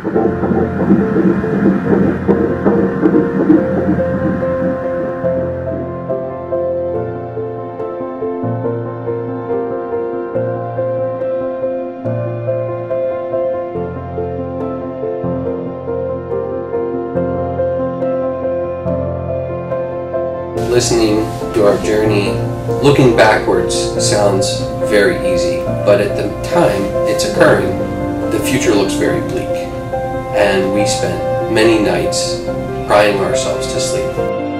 Listening to our journey, looking backwards sounds very easy, but at the time it's occurring, the future looks very bleak. And we spent many nights crying ourselves to sleep.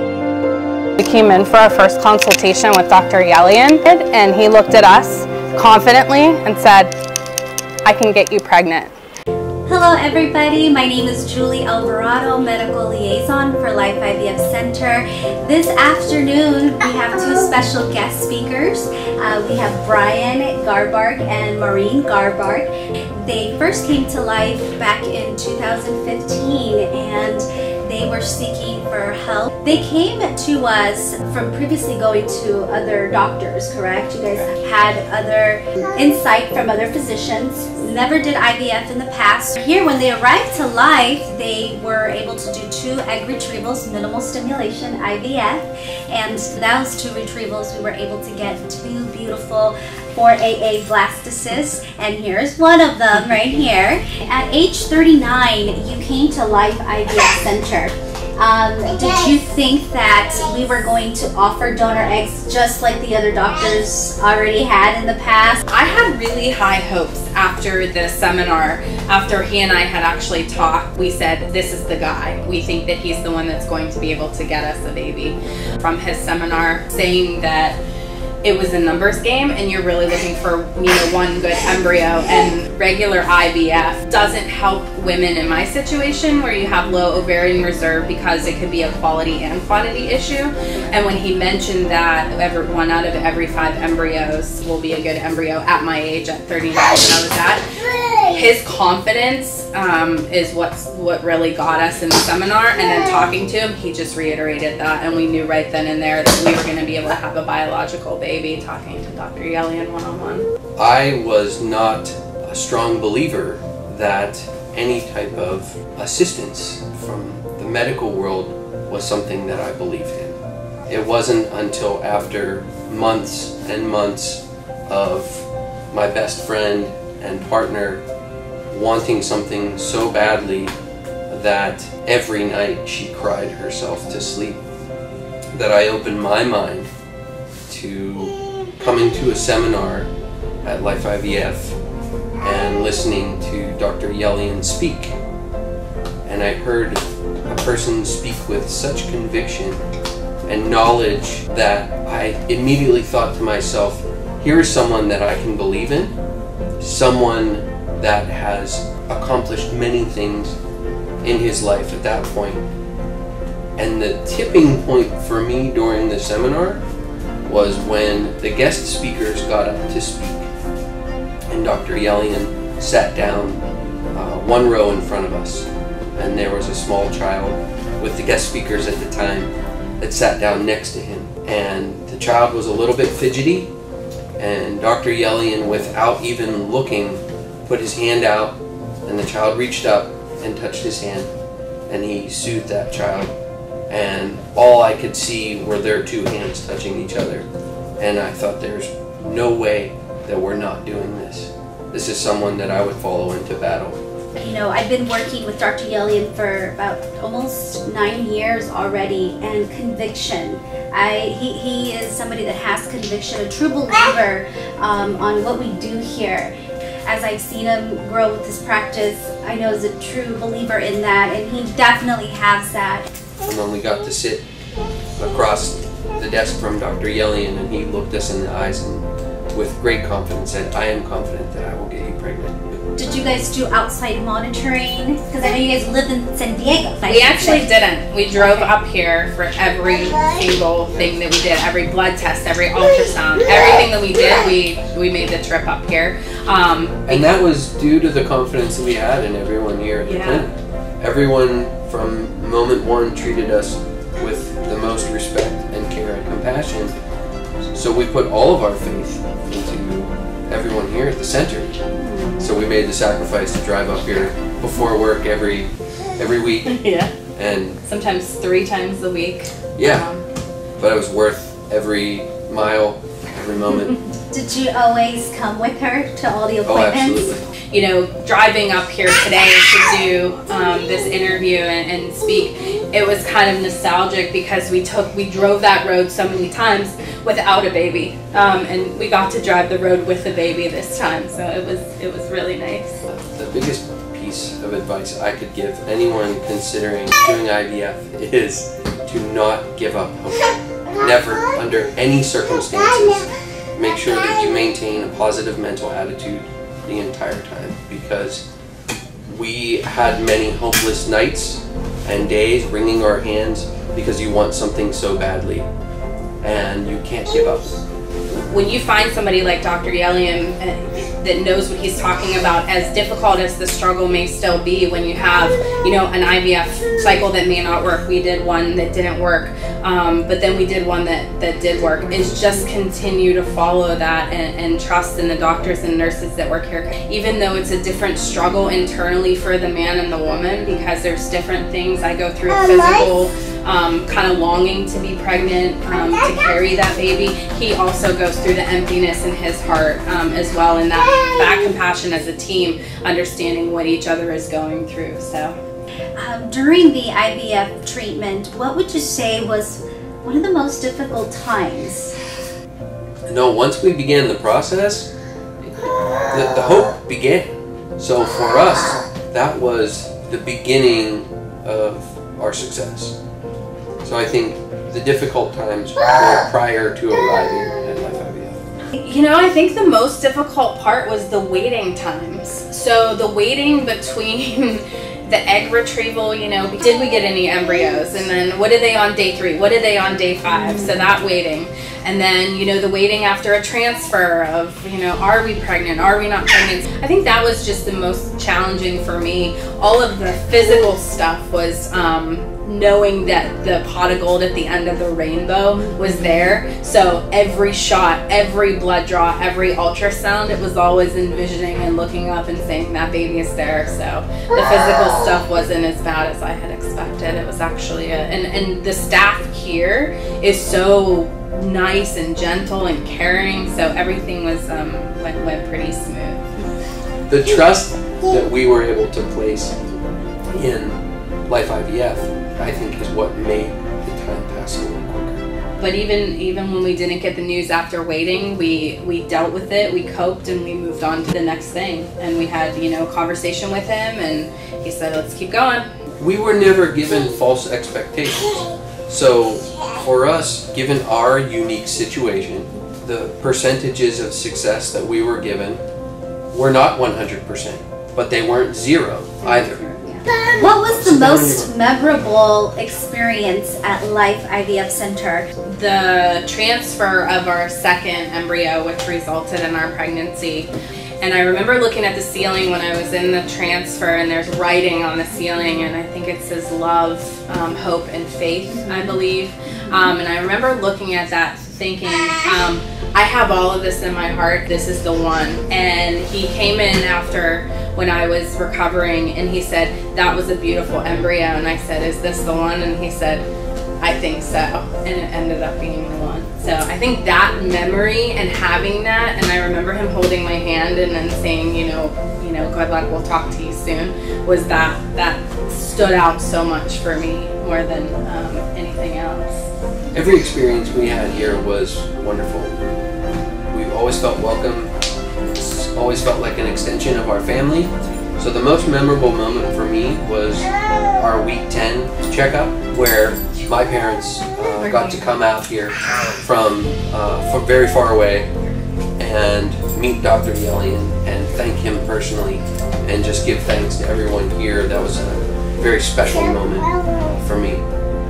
We came in for our first consultation with Dr. Yelian, and he looked at us confidently and said, "I can get you pregnant." Hello everybody, my name is Julie Alvarado, Medical Liaison for Life IVF Center. This afternoon we have two special guest speakers. We have Brian Garbark and Maureen Garbark. They first came to life back in 2015 and they were seeking for help. They came to us from previously going to other doctors, correct? You guys had other insight from other physicians. Never did IVF in the past. Here, when they arrived to life, they were able to do 2 egg retrievals, minimal stimulation, IVF, and those 2 retrievals we were able to get 2 beautiful 4AA blastocysts, and here's one of them right here. At age 39, you came to Life IVF Center. Did you think that we were going to offer donor eggs just like the other doctors already had in the past? I had really high hopes after the seminar. After he and I had actually talked, we said, this is the guy. We think that he's the one that's going to be able to get us a baby. From his seminar, saying that it was a numbers game and you're really looking for, one good embryo, and regular IVF doesn't help women in my situation where you have low ovarian reserve because it could be a quality and quantity issue. And when he mentioned that 1 out of every 5 embryos will be a good embryo at my age, at 39 when I was at, his confidence is what really got us in the seminar. And then talking to him, he just reiterated that, and we knew right then and there that we were going to be able to have a biological baby, talking to Dr. Yelian one-on-one. I was not a strong believer that any type of assistance from the medical world was something that I believed in. It wasn't until after months and months of my best friend and partner wanting something so badly that every night she cried herself to sleep, that I opened my mind to coming to a seminar at Life IVF and listening to Dr. Yelian speak. And I heard a person speak with such conviction and knowledge that I immediately thought to myself, here is someone that I can believe in, someone that has accomplished many things in his life at that point. And the tipping point for me during the seminar was when the guest speakers got up to speak and Dr. Yelian sat down 1 row in front of us, and there was a small child with the guest speakers at the time that sat down next to him, and the child was a little bit fidgety, and Dr. Yelian, without even looking, put his hand out, and the child reached up and touched his hand, and he soothed that child, and all I could see were their 2 hands touching each other. And I thought, there's no way that we're not doing this. This is someone that I would follow into battle. I've been working with Dr. Yelian for about almost 9 years already, and conviction. He is somebody that has conviction, a true believer on what we do here. As I've seen him grow with this practice, I know he's a true believer in that, and he definitely has that. And when we got to sit across the desk from Dr. Yelian, and he looked us in the eyes and with great confidence said, I am confident that I will get you pregnant. Did you guys do outside monitoring? Because I know you guys live in San Diego. We actually didn't. We drove up here for every single thing that we did, every blood test, every ultrasound, everything that we did, we made the trip up here. And that was due to the confidence that we had in everyone here at the clinic. Everyone from moment 1 treated us with the most respect and care and compassion. So we put all of our faith into everyone here at the center. So we made the sacrifice to drive up here before work every week. Yeah. And sometimes 3 times a week. Yeah. But it was worth every mile, every moment. Did you always come with her to all the appointments? Oh, absolutely. You know, driving up here today to do this interview and speak, it was kind of nostalgic because we drove that road so many times without a baby, and we got to drive the road with a baby this time, so it was really nice. The biggest piece of advice I could give anyone considering doing IVF is to not give up hope. Never, under any circumstances, make sure that you maintain a positive mental attitude the entire time, because we had many hopeless nights and days wringing our hands because you want something so badly and you can't give up. When you find somebody like Dr. Yelian that knows what he's talking about, as difficult as the struggle may still be when you have, you know, an IVF cycle that may not work. We did one that didn't work, but then we did one that did work. Is just continue to follow that and trust in the doctors and nurses that work here. Even though it's a different struggle internally for the man and the woman, because there's different things I go through, physical, kind of longing to be pregnant, to carry that baby. He also goes through the emptiness in his heart as well, and that compassion as a team, understanding what each other is going through. So during the IVF treatment, what would you say was one of the most difficult times? No, once we began the process, the hope began. So for us, that was the beginning of our success. So I think the difficult times were prior to arriving at Life IVF. You know, I think the most difficult part was the waiting times. So the waiting between the egg retrieval, you know, did we get any embryos? And then what are they on day 3? What are they on day 5? So that waiting. And then, you know, the waiting after a transfer of, you know, are we pregnant? Are we not pregnant? I think that was just the most challenging for me. All of the physical stuff was knowing that the pot of gold at the end of the rainbow was there. So every shot, every blood draw, every ultrasound, it was always envisioning and looking up and saying that baby is there. So the physical stuff wasn't as bad as I had expected. It was actually and the staff here is so nice and gentle and caring, so everything was went pretty smooth. The trust that we were able to place in Life IVF, I think, is what made the time pass a little quicker. But even when we didn't get the news after waiting, we dealt with it, we coped, and we moved on to the next thing. And we had, you know, a conversation with him, and he said, let's keep going. We were never given false expectations. So for us, given our unique situation, the percentages of success that we were given were not 100%, but they weren't 0 either. What was the most memorable experience at Life IVF Center? The transfer of our second embryo, which resulted in our pregnancy. And I remember looking at the ceiling when I was in the transfer, and there's writing on the ceiling, and I think it says love, hope, and faith, I believe. And I remember looking at that thinking, I have all of this in my heart, this is the one. And he came in after when I was recovering, and he said, that was a beautiful embryo. And I said, is this the one? And he said, I think so. And it ended up being the one. So I think that memory and having that, and I remember him holding my hand and then saying, you know, good luck, we'll talk to you soon, was that stood out so much for me more than anything else. Every experience we had here was wonderful. We always felt welcome, always felt like an extension of our family. So the most memorable moment for me was our week 10 checkup, where my parents got to come out here from very far away and meet Dr. Yelian and thank him personally and just give thanks to everyone here. That was a very special moment for me.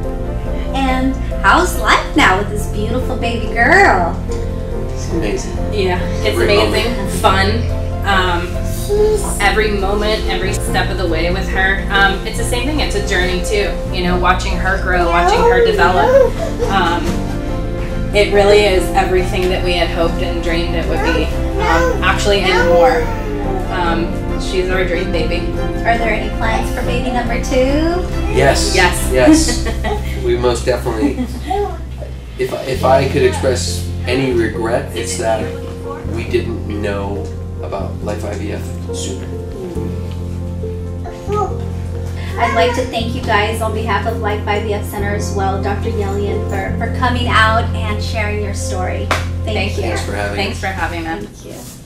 And how's life now with this beautiful baby girl? It's amazing. Yeah, it's Great amazing, moment. Fun. Every moment, every step of the way with her. It's the same thing, it's a journey too. You know, watching her grow, watching her develop. It really is everything that we had hoped and dreamed it would be. Actually, and more. and she's our dream baby. Are there any plans for baby number 2? Yes. Yes. Yes. We most definitely. If I could express any regret, it's that we didn't know about Life IVF sooner. I'd like to thank you guys on behalf of Life IVF Center as well, Dr. Yelian, for coming out and sharing your story. Thank you. Thanks for having us. Thanks for having us. Thank you.